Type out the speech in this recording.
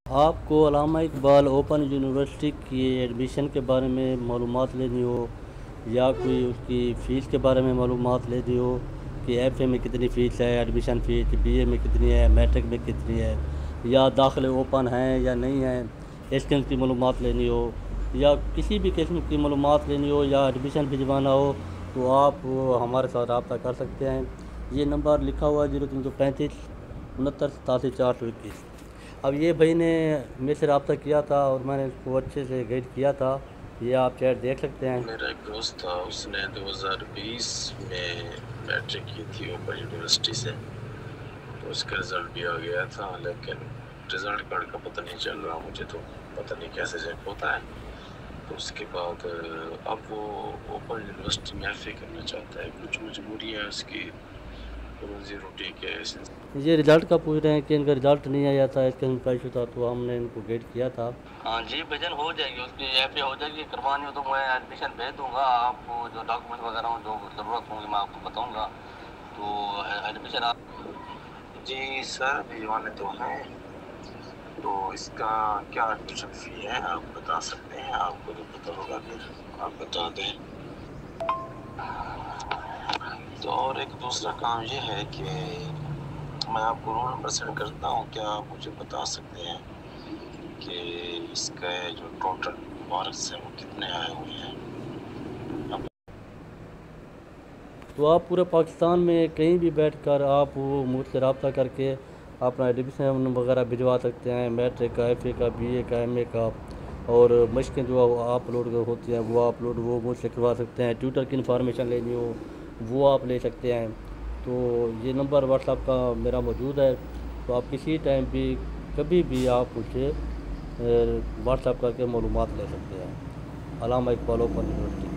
आपको Allama Iqbal open university की admission के बारे में मालूमात लेनी हो, या कोई उसकी फ़ीस के बारे में मालूमात लेनी हो कि एफ़ए में कितनी फ़ीस है, एडमिशन फ़ीस बीए में कितनी है, मैट्रिक में कितनी है, या दाखिले ओपन हैं या नहीं हैं, इस किस्म की मालूमात लेनी हो, या किसी भी किस्म की मालूमात लेनी हो, या एडमिशन भिजवाना हो, तो आप हमारे साथ रब्ता कर सकते हैं। ये नंबर लिखा हुआ है 0335 69 87 421। अब ये भाई ने मेरे से रब्ता किया था और मैंने इसको अच्छे से गाइड किया था। ये आप चैट देख सकते हैं। मेरा एक दोस्त था, उसने 2020 में मैट्रिक की थी ओपन यूनिवर्सिटी से, तो उसका रिज़ल्ट भी आ गया था, लेकिन रिज़ल्ट कार्ड का पता नहीं चल रहा मुझे, तो पता नहीं कैसे चेक होता है। तो उसके बाद अब वो ओपन यूनिवर्सिटी में एफ़ए करना चाहता है, कुछ मजबूरी है उसकी रोज़ी रोटी के। ये रिज़ल्ट का पूछ रहे हैं कि इनका रिज़ल्ट नहीं आया था, इसका इनका इशू था, तो हमने इनको गाइड किया था। हाँ जी भजन हो जाएगी, उसकी एफ़ए हो जाएगी, करवानी हो तो मैं एडमिशन भेज दूँगा। आपको जो डॉक्यूमेंट वगैरह हो, जो ज़रूरत होंगी मैं आपको बताऊँगा, तो एडमिशन आप। जी सर, भिजवाने तो हैं, तो इसका क्या एडमिशन फ़ी है आप बता सकते हैं? आपको तो पता होगा, फिर आप बता दें। तो और एक दूसरा काम ये है कि मैं आपको रोल नंबर सेंड करता हूँ, क्या आप मुझे बता सकते हैं कि इसके जो टोटल मार्क्स हैं वो कितने आए हुए हैं? तो आप पूरे पाकिस्तान में कहीं भी बैठकर आप वो मुझसे रब्ता करके अपना एडमिशन वगैरह भिजवा सकते हैं, मैट्रिक का, एफ़ए का, बीए का, एमए का, और मशक़ें जो अपलोड होती हैं वो अपलोड वो मुझसे करवा सकते हैं। ट्यूटर की इन्फॉर्मेशन लेनी हो वो आप ले सकते हैं। तो ये नंबर व्हाट्सएप का मेरा मौजूद है, तो आप किसी टाइम भी कभी भी आप मुझसे व्हाट्सएप करके मालूमात ले सकते हैं। Allama Iqbal open university.